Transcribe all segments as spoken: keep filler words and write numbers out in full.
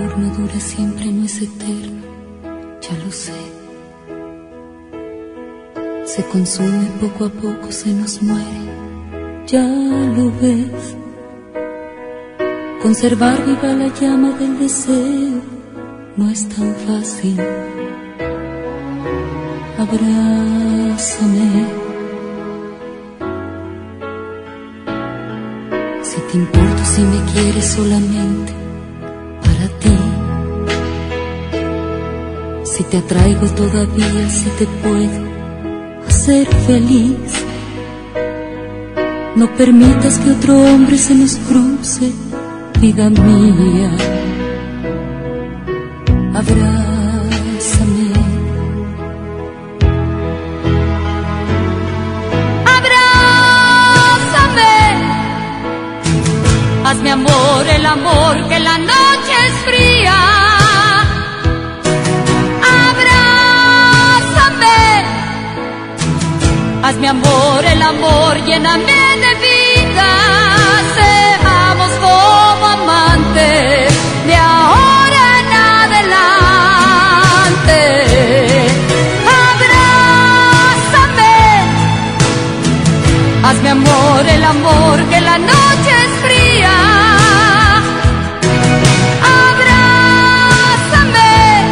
amor no dura siempre, no es eterno, ya lo sé. Se consume poco a poco, se nos muere, ya lo ves. Conservar viva la llama del deseo no es tan fácil. Abrázame. Si te importo, si me quieres solamente para ti. Si te atraigo todavía, si te puedo hacer feliz. No permitas que otro hombre se nos cruce, vida mía. Abrázame. Abrázame. Hazme amor, el amor que la noche es fría. Abrázame. Hazme amor, el amor, lléname de vida. Seamos como amantes de ahora en adelante. Abrázame. Hazme amor, el amor, que la noche es fría. Abrázame.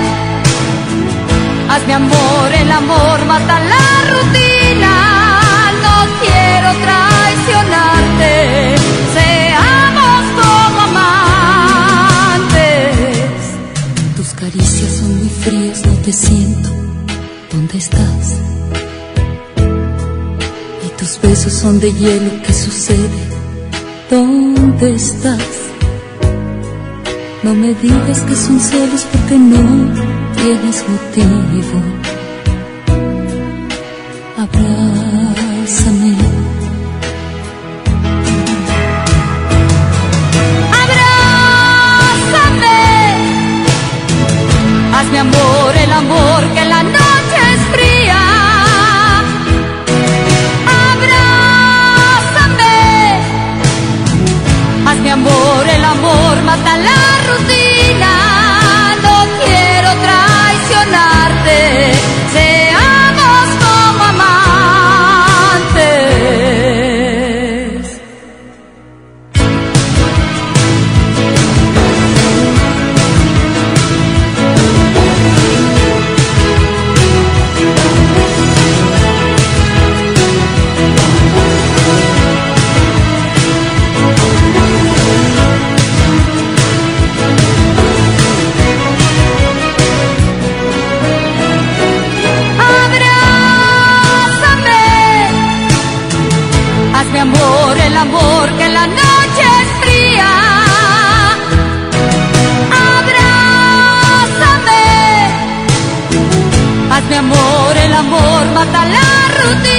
Hazme amor, el amor, mata la rutina. No quiero traicionarte. Seamos como amantes. Tus caricias son muy frías, no te siento. ¿Dónde estás? Y tus besos son de hielo, ¿qué sucede? ¿Dónde estás? No me digas que son celos porque no tienes motivo. Abrázame. Abrázame. Hazme amor, el amor, que la noche es fría. Abrázame. Hazme amor, el amor, mata la rutina. No quiero traicionarte. Seamos como amantes. Hazme amor, el amor, que la noche es fría. Abrázame. Hazme amor, el amor, mata la rutina.